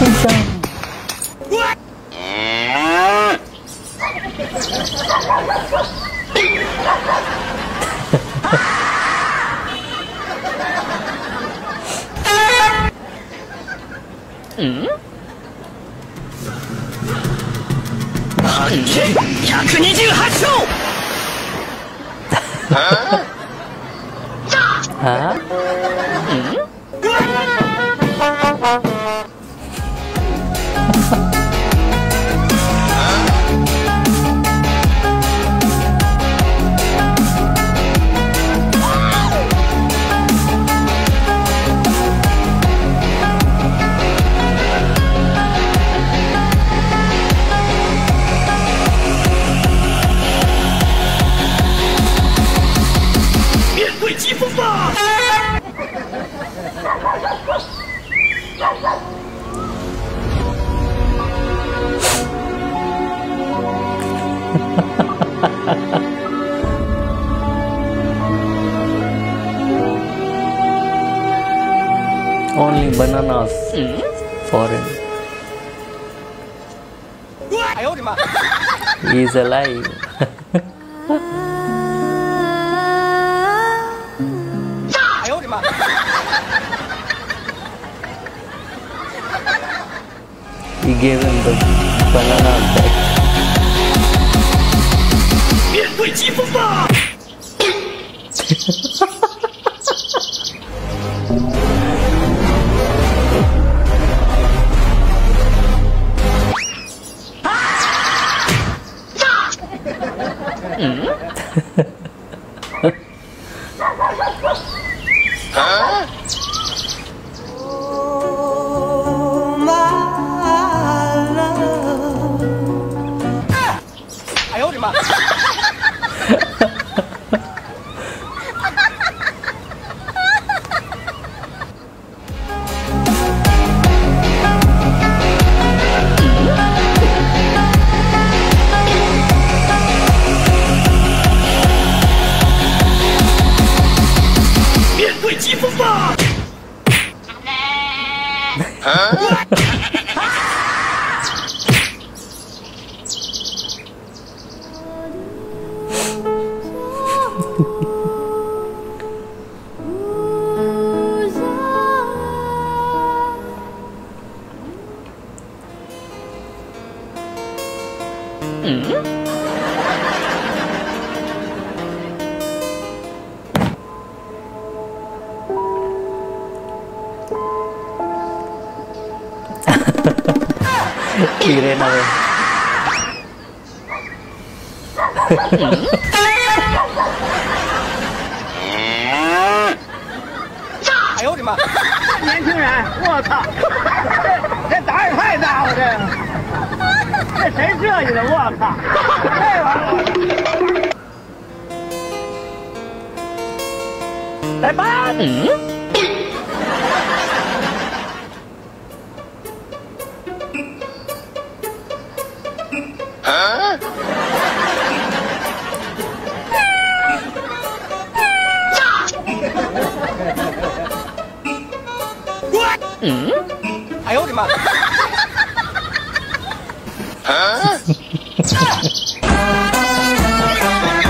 うん128勝は面对疾风吧！ Only bananas for him. 哎呦我的妈！ He is alive. 哎呦我的妈！ He gave him the banana back. 面对疾风吧！ 哎呦我的妈！ 面对疾风吧！ He ran away. 哎呦我的妈！ 年轻人，我操，这胆儿也太大了，这谁设计的？我操，这玩意儿，来吧， 哎呦我的妈！